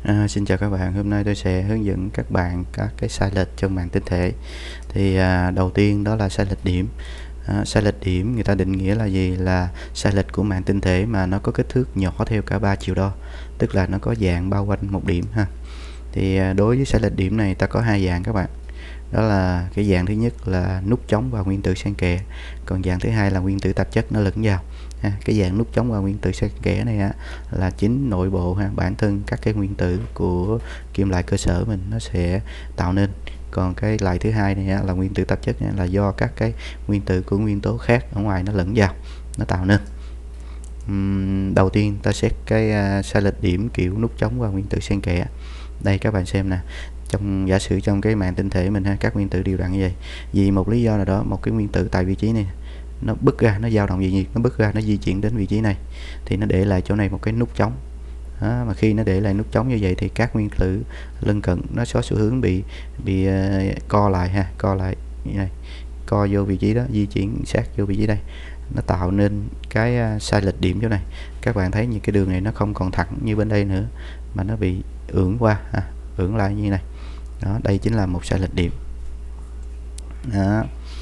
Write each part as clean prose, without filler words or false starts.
Xin chào các bạn, hôm nay tôi sẽ hướng dẫn các bạn các cái sai lệch trong mạng tinh thể. Thì đầu tiên đó là sai lệch điểm. Sai lệch điểm người ta định nghĩa là gì? Là sai lệch của mạng tinh thể mà nó có kích thước nhỏ theo cả 3 chiều đo, tức là nó có dạng bao quanh một điểm ha. Thì đối với sai lệch điểm này ta có hai dạng các bạn. Đó là cái dạng thứ nhất là nút trống và nguyên tử xen kẽ, còn dạng thứ hai là nguyên tử tạp chất nó lẫn vào. Cái dạng nút trống và nguyên tử xen kẽ này là chính nội bộ bản thân các cái nguyên tử của kim loại cơ sở mình nó sẽ tạo nên. Còn cái loại thứ hai này là nguyên tử tạp chất, là do các cái nguyên tử của nguyên tố khác ở ngoài nó lẫn vào nó tạo nên. Đầu tiên ta xét cái sai lệch điểm kiểu nút trống và nguyên tử xen kẽ. Đây các bạn xem nè, giả sử trong cái mạng tinh thể mình các nguyên tử đều đặn như vậy. Vì một lý do nào đó, một cái nguyên tử tại vị trí này nó bứt ra, nó dao động về nhiệt, nó bứt ra, nó di chuyển đến vị trí này thì nó để lại chỗ này một cái nút trống. Mà khi nó để lại nút trống như vậy thì các nguyên tử lân cận nó có xu hướng bị co lại co lại như này, co vô vị trí đó, di chuyển sát vô vị trí đây, nó tạo nên cái sai lệch điểm chỗ này. Các bạn thấy những cái đường này nó không còn thẳng như bên đây nữa mà nó bị ưỡn qua, ưỡn lại như này đó. Đây chính là một sai lệch điểm đó.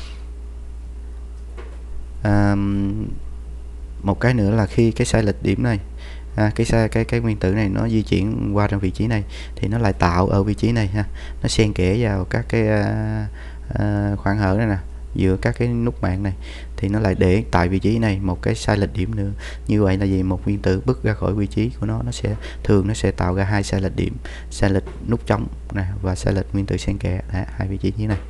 Một cái nữa là khi cái sai lệch điểm này cái nguyên tử này nó di chuyển qua trong vị trí này thì nó lại tạo ở vị trí này nó xen kẽ vào các cái khoảng hở này nè, giữa các cái nút mạng này, thì nó lại để tại vị trí này một cái sai lệch điểm nữa. Như vậy là gì? Một nguyên tử bứt ra khỏi vị trí của nó sẽ thường tạo ra hai sai lệch điểm, sai lệch nút trống này và sai lệch nguyên tử xen kẽ, hai vị trí như này.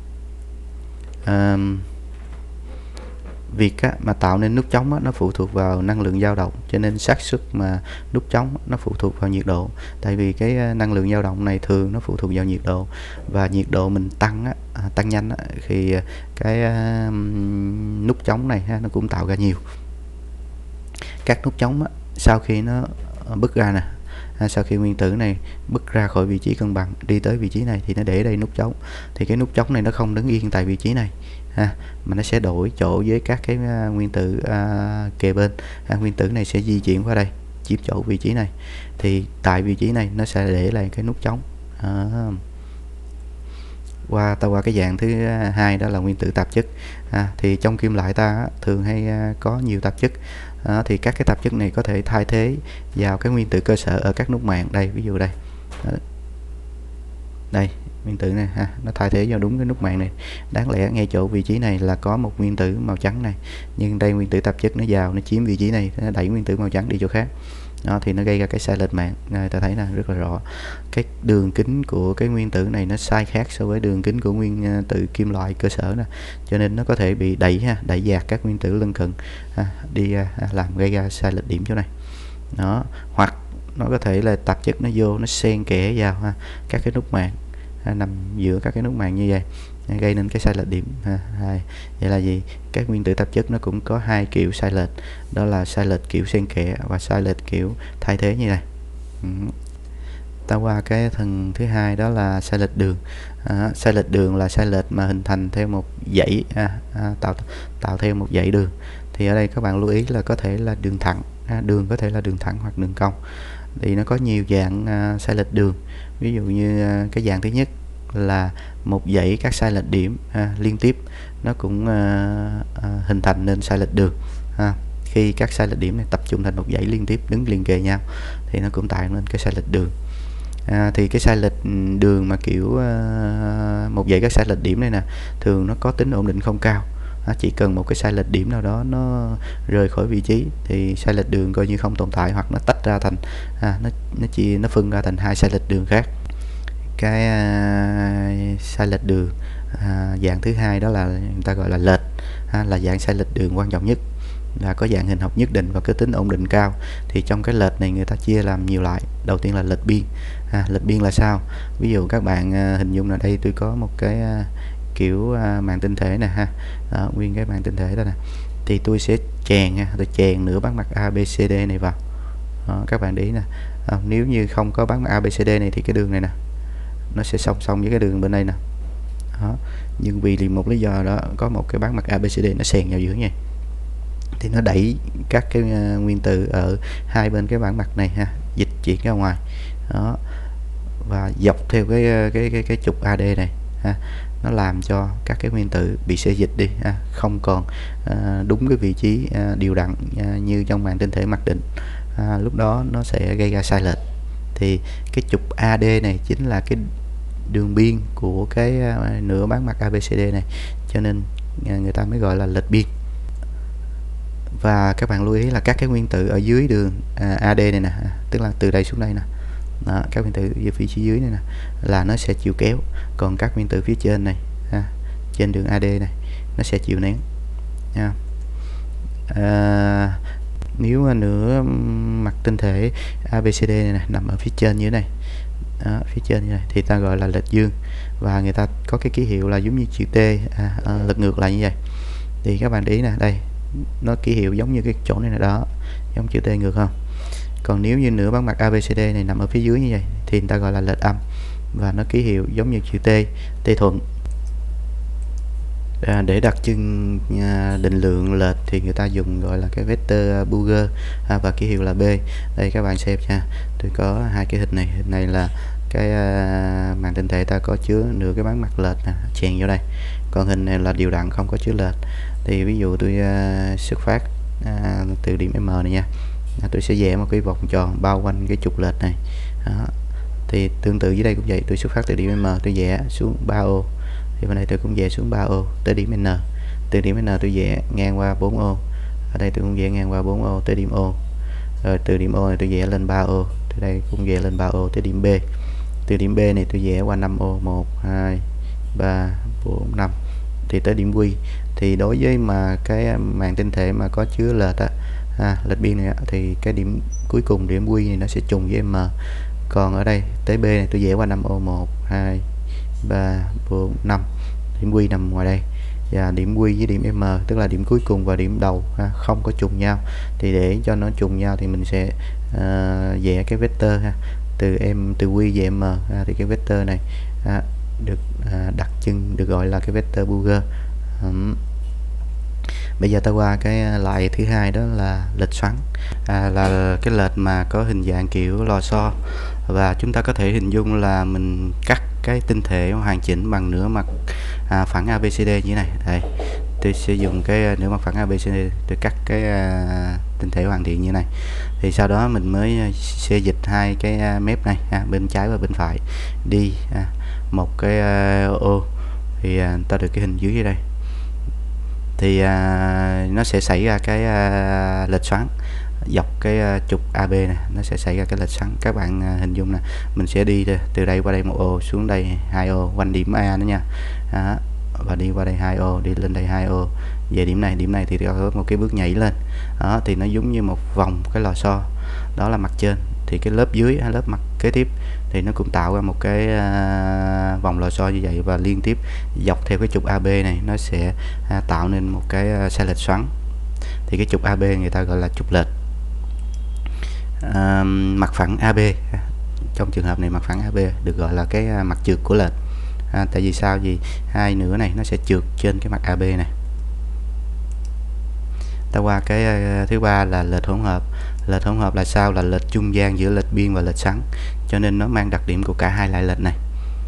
Việc mà tạo nên nút trống nó phụ thuộc vào năng lượng dao động, cho nên xác suất mà nút trống nó phụ thuộc vào nhiệt độ. Tại vì cái năng lượng dao động này thường nó phụ thuộc vào nhiệt độ, và nhiệt độ mình tăng nhanh thì cái nút trống này nó cũng tạo ra nhiều. Các nút trống sau khi nó bứt ra nè, sau khi nguyên tử này bứt ra khỏi vị trí cân bằng đi tới vị trí này thì nó để đây nút trống, thì cái nút trống này nó không đứng yên tại vị trí này mà nó sẽ đổi chỗ với các cái nguyên tử kề bên. Nguyên tử này sẽ di chuyển qua đây chiếm chỗ vị trí này, thì tại vị trí này nó sẽ để lại cái nút trống. Qua cái dạng thứ hai đó là nguyên tử tạp chất. Thì trong kim loại ta thường hay có nhiều tạp chất. Thì các cái tạp chất này có thể thay thế vào cái nguyên tử cơ sở ở các nút mạng. Đây, ví dụ đây đây nguyên tử này nó thay thế vào đúng cái nút mạng này. Đáng lẽ ngay chỗ vị trí này là có một nguyên tử màu trắng này, nhưng đây nguyên tử tạp chất nó vào, nó chiếm vị trí này, nó đẩy nguyên tử màu trắng đi chỗ khác đó, thì nó gây ra cái sai lệch mạng. Ta thấy là rất là rõ, cái đường kính của cái nguyên tử này nó sai khác so với đường kính của nguyên tử kim loại cơ sở nè, cho nên nó có thể bị đẩy dạt các nguyên tử lân cận đi làm gây ra sai lệch điểm chỗ này đó. Hoặc nó có thể là tạp chất nó vô, nó xen kẽ vào các cái nút mạng, nằm giữa các cái nút mạng như vậy, gây nên cái sai lệch điểm. Vậy là gì? Các nguyên tử tạp chất nó cũng có hai kiểu sai lệch, đó là sai lệch kiểu xen kẽ và sai lệch kiểu thay thế như này. Ta qua cái phần thứ hai đó là sai lệch đường. Sai lệch đường là sai lệch mà hình thành theo một dãy, tạo theo một dãy đường. Thì ở đây các bạn lưu ý là có thể là đường thẳng, đường có thể là đường thẳng hoặc đường cong. Thì nó có nhiều dạng sai lệch đường. Ví dụ như cái dạng thứ nhất là một dãy các sai lệch điểm liên tiếp, nó cũng hình thành nên sai lệch đường. Khi các sai lệch điểm này tập trung thành một dãy liên tiếp đứng liền kề nhau thì nó cũng tạo nên cái sai lệch đường. Thì cái sai lệch đường mà kiểu một dãy các sai lệch điểm này nè, thường nó có tính ổn định không cao. Chỉ cần một cái sai lệch điểm nào đó nó rời khỏi vị trí thì sai lệch đường coi như không tồn tại, hoặc nó tách ra thành nó phân ra thành hai sai lệch đường khác. Cái sai lệch đường dạng thứ hai đó là người ta gọi là lệch, là dạng sai lệch đường quan trọng nhất, là có dạng hình học nhất định và cái tính ổn định cao. Thì trong cái lệch này người ta chia làm nhiều loại. Đầu tiên là lệch biên. Lệch biên là sao? Ví dụ các bạn hình dung là đây tôi có một cái kiểu mạng tinh thể nè nguyên cái mạng tinh thể đó nè, thì tôi sẽ tôi chèn nửa bán mặt ABCD này vào. Các bạn để ý nè, nếu như không có bán mặt ABCD này thì cái đường này nè nó sẽ song song với cái đường bên đây nè đó. Nhưng vì một lý do đó, có một cái bán mặt ABCD nó xen vào giữa nha, thì nó đẩy các cái nguyên tử ở hai bên cái bán mặt này dịch chuyển ra ngoài đó, và dọc theo cái trục AD này ha, nó làm cho các cái nguyên tử bị xê dịch đi ha, không còn đúng cái vị trí đều đặn như trong màng tinh thể mặc định. Lúc đó nó sẽ gây ra sai lệch. Thì cái trục AD này chính là cái đường biên của cái nửa bán mặt ABCD này, cho nên người ta mới gọi là lệch biên. Và các bạn lưu ý là các cái nguyên tử ở dưới đường AD này nè, tức là từ đây xuống đây nè, đó, các nguyên tử ở phía dưới này nè là nó sẽ chịu kéo, còn các nguyên tử phía trên này trên đường AD này nó sẽ chịu nén nha. Nếu nửa mặt tinh thể ABCD này nằm ở phía trên như thế này, phía trên như này thì ta gọi là lệch dương, và người ta có cái ký hiệu là giống như chữ T, lật ngược lại như vậy. Thì các bạn để ý nè, đây nó ký hiệu giống như cái chỗ này nè, đó giống chữ T ngược không. Còn nếu như nửa bán mặt ABCD này nằm ở phía dưới như vậy thì người ta gọi là lệch âm, và nó ký hiệu giống như chữ T, T thuận. Để đặc trưng định lượng lệch thì người ta dùng gọi là cái vector Burger và ký hiệu là B. Đây các bạn xem nha, tôi có hai cái hình này là cái màng tinh thể ta có chứa nửa cái bán mặt lệch chèn vô đây, còn hình này là đều đặn không có chứa lệch. Thì ví dụ tôi xuất phát từ điểm M này nha, tôi sẽ vẽ một cái vòng tròn bao quanh cái trục lệch này. Đó. Thì tương tự dưới đây cũng vậy, tôi xuất phát từ điểm M, tôi vẽ xuống 3 ô, thì bên đây tôi cũng vẽ xuống 3 ô tới điểm N. Từ điểm N tôi vẽ ngang qua 4 ô, ở đây tôi cũng vẽ ngang qua 4 ô tới điểm O. Rồi từ điểm O này tôi vẽ lên 3 ô, từ đây cũng vẽ lên 3 ô tới điểm B. Từ điểm B này tôi vẽ qua 5 ô, 1 2 3 4 5 thì tới điểm Q. Thì đối với mà cái màng tinh thể mà có chứa lệch lệch biên này thì cái điểm cuối cùng, điểm Q này nó sẽ trùng với M. Còn ở đây tới B này tôi vẽ qua 5 ô, 1 2 3 4 5, điểm Q nằm ngoài đây, và điểm Q với điểm M tức là điểm cuối cùng và điểm đầu không có trùng nhau. Thì để cho nó trùng nhau thì mình sẽ vẽ cái vector từ Q về M, thì cái vector này được đặc trưng được gọi là cái vector Burger. Bây giờ ta qua cái loại thứ hai, đó là lệch xoắn, là cái lệch mà có hình dạng kiểu lò xo, và chúng ta có thể hình dung là mình cắt cái tinh thể hoàn chỉnh bằng nửa mặt phẳng ABCD như thế này. Đây, tôi sẽ dùng cái nửa mặt phẳng ABCD tôi cắt cái tinh thể hoàn thiện như thế này. Thì sau đó mình mới xê dịch hai cái mép này bên trái và bên phải đi một cái ô, thì ta được cái hình dưới đây. Thì nó sẽ xảy ra cái lệch xoắn dọc cái trục AB này, nó sẽ xảy ra cái lệch xoắn. Các bạn hình dung nè, mình sẽ đi từ đây qua đây 1 ô, xuống đây 2 ô, quanh điểm A nữa nha, và đi qua đây 2 ô, đi lên đây 2 ô, về điểm này thì có một cái bước nhảy lên. Đó, thì nó giống như một vòng cái lò xo, đó là mặt trên. Thì cái lớp dưới, lớp mặt kế tiếp thì nó cũng tạo ra một cái vòng lò xo như vậy, và liên tiếp dọc theo cái trục AB này nó sẽ tạo nên một cái sai lệch xoắn. Thì cái trục AB người ta gọi là trục lệch. Mặt phẳng AB, trong trường hợp này mặt phẳng AB được gọi là cái mặt trượt của lệch. Tại vì sao? Vì hai nửa này nó sẽ trượt trên cái mặt AB này. Ta qua cái thứ ba là lệch hỗn hợp. Lệch hỗn hợp là sao? Là lệch trung gian giữa lệch biên và lệch xoắn, cho nên nó mang đặc điểm của cả hai loại lệch này.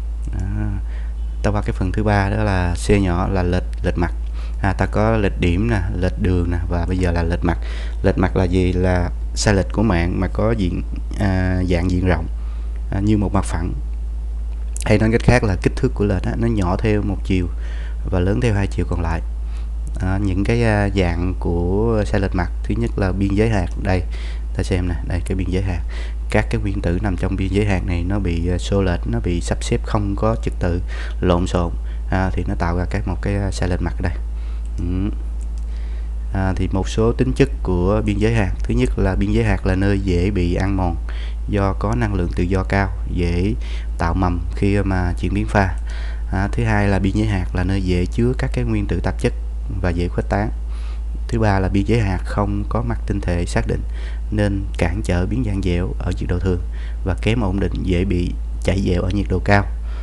Ta qua cái phần thứ ba, đó là C nhỏ, là lệch mặt. Ta có lệch điểm nè, lệch đường nè, và bây giờ là lệch mặt. Lệch mặt là gì? Là sai lệch của mạng mà có dạng diện rộng như một mặt phẳng, hay nói cách khác là kích thước của lệch nó nhỏ theo một chiều và lớn theo hai chiều còn lại. Những cái dạng của sai lệch mặt, thứ nhất là biên giới hạt. Đây ta xem nè, đây cái biên giới hạt, các cái nguyên tử nằm trong biên giới hạt này nó bị xô lệch, nó bị sắp xếp không có trật tự, lộn xộn, thì nó tạo ra một cái sai lệch mặt ở đây. Thì một số tính chất của biên giới hạt, thứ nhất là biên giới hạt là nơi dễ bị ăn mòn do có năng lượng tự do cao, dễ tạo mầm khi mà chuyển biến pha. Thứ hai là biên giới hạt là nơi dễ chứa các cái nguyên tử tạp chất và dễ khuếch tán. Thứ ba là biên giới hạt không có mặt tinh thể xác định nên cản trở biến dạng dẻo ở nhiệt độ thường và kém ổn định, dễ bị chảy dẻo ở nhiệt độ cao.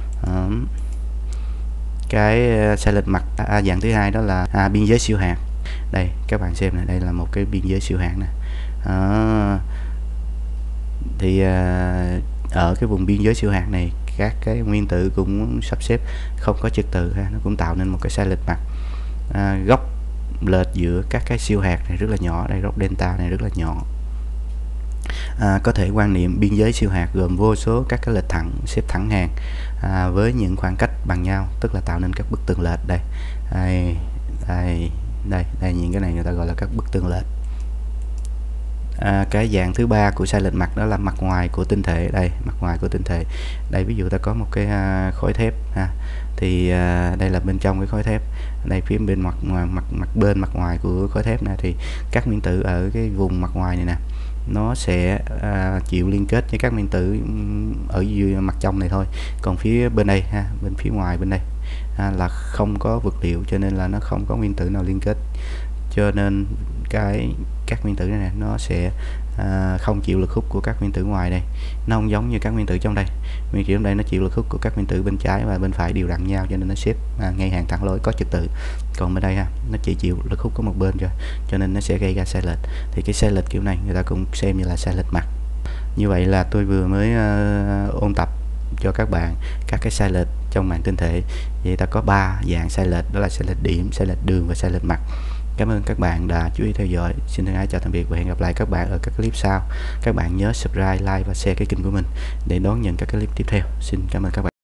Cái sai lệch mặt dạng thứ hai đó là biên giới siêu hạt. Đây các bạn xem này, đây là một cái biên giới siêu hạt nè. Thì ở cái vùng biên giới siêu hạt này các cái nguyên tử cũng sắp xếp không có trật tự ha, nó cũng tạo nên một cái sai lệch mặt. Góc lệch giữa các cái siêu hạt này rất là nhỏ, đây góc delta này rất là nhỏ. Có thể quan niệm biên giới siêu hạt gồm vô số các cái lệch thẳng xếp thẳng hàng với những khoảng cách bằng nhau, tức là tạo nên các bức tường lệch. Đây những cái này người ta gọi là các bức tường lệch. Cái dạng thứ ba của sai lệch mặt đó là mặt ngoài của tinh thể. Đây, mặt ngoài của tinh thể. Đây ví dụ ta có một cái khối thép ha, thì đây là bên trong cái khối thép. Đây phía bên mặt ngoài của khối thép này thì các nguyên tử ở cái vùng mặt ngoài này nè, nó sẽ chịu liên kết với các nguyên tử ở dưới mặt trong này thôi. Còn phía bên đây ha, bên phía ngoài bên đây là không có vật liệu, cho nên là nó không có nguyên tử nào liên kết, cho nên các nguyên tử này nè, nó sẽ không chịu lực hút của các nguyên tử ngoài đây. Nó không giống như các nguyên tử trong đây. Nguyên tử trong đây nó chịu lực hút của các nguyên tử bên trái và bên phải đều đặn nhau, cho nên nó xếp ngay hàng thẳng lối có trật tự. Còn bên đây ha, nó chỉ chịu lực hút của một bên thôi, cho nên nó sẽ gây ra sai lệch. Thì cái sai lệch kiểu này người ta cũng xem như là sai lệch mặt. Như vậy là tôi vừa mới ôn tập cho các bạn các cái sai lệch trong màng tinh thể. Vậy ta có 3 dạng sai lệch, đó là sai lệch điểm, sai lệch đường và sai lệch mặt. Cảm ơn các bạn đã chú ý theo dõi. Xin thân ái chào tạm biệt và hẹn gặp lại các bạn ở các clip sau. Các bạn nhớ subscribe, like và share cái kênh của mình để đón nhận các clip tiếp theo. Xin cảm ơn các bạn.